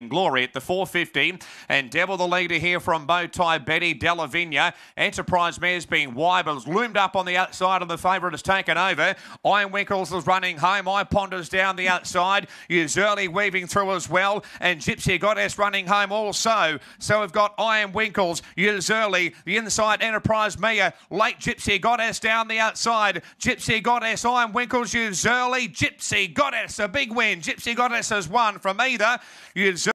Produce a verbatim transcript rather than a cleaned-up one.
Morning Glory at the four fifty. And Devil the leader here from Bowtie Betty, Delavinia. Enterprise Mare's being wide, but has loomed up on the outside, and the favourite has taken over. Iron Winkles is running home. I Ponders down the outside. Early weaving through as well. And Gypsy Goddess running home also. So we've got Iron Winkles, Early, the inside Enterprise Mia, late Gypsy Goddess down the outside. Gypsy Goddess, Iron Winkles, Early, Gypsy Goddess, a big win. Gypsy Goddess has won from either.